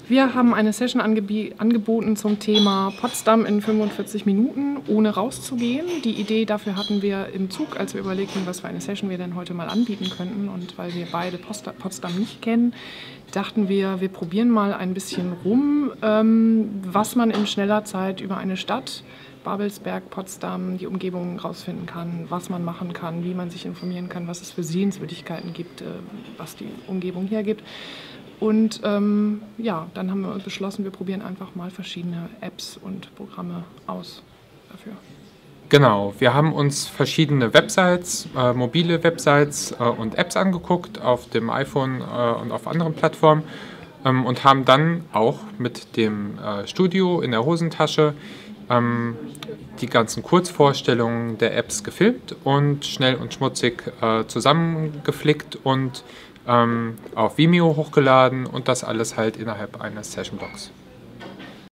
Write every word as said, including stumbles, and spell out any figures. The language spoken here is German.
Wir haben eine Session angeboten zum Thema Potsdam in fünfundvierzig Minuten, ohne rauszugehen. Die Idee dafür hatten wir im Zug, als wir überlegten, was für eine Session wir denn heute mal anbieten könnten. Und weil wir beide Potsdam nicht kennen, dachten wir, wir probieren mal ein bisschen rum, was man in schneller Zeit über eine Stadt, Babelsberg, Potsdam, die Umgebung rausfinden kann, was man machen kann, wie man sich informieren kann, was es für Sehenswürdigkeiten gibt, was die Umgebung hergibt. Und ähm, ja, dann haben wir beschlossen, wir probieren einfach mal verschiedene Apps und Programme aus dafür. Genau, wir haben uns verschiedene Websites, äh, mobile Websites äh, und Apps angeguckt auf dem iPhone äh, und auf anderen Plattformen ähm, und haben dann auch mit dem äh, Studio in der Hosentasche ähm, die ganzen Kurzvorstellungen der Apps gefilmt und schnell und schmutzig äh, zusammengeflickt und ähm, auf Vimeo hochgeladen und das alles halt innerhalb eines Session Blogs.